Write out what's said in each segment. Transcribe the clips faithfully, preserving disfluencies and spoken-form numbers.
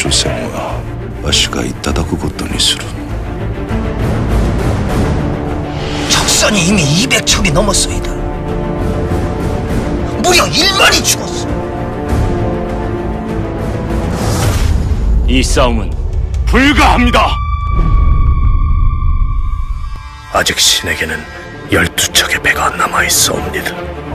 出戦はわしがいただくことにする. 적선이 이미 이백 척이 넘었소이다. 무려 일만이 죽었어. 이 싸움은 불가합니다. 아직 신에게는 열두 척의 배가 남아있사옵니다.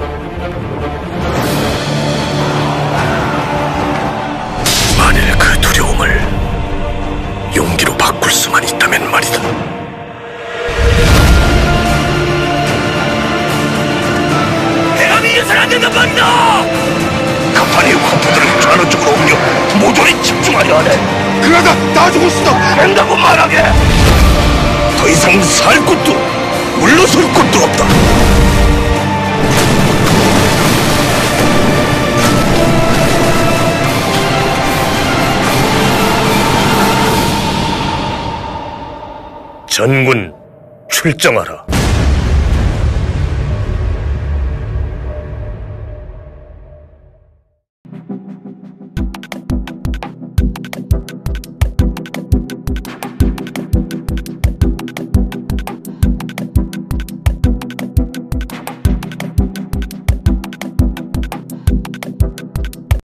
만일 그 두려움을 용기로 바꿀 수만 있다면 말이다. 해감이 유산한다는 말이다! 간판이 관포들을 좌로 쪽으로 옮겨 모조리 집중하려 하네. 그러다 다 죽었어. 된다고 말하게. 더 이상 살 곳도 물러설 곳도 없다. 전군 출정하라.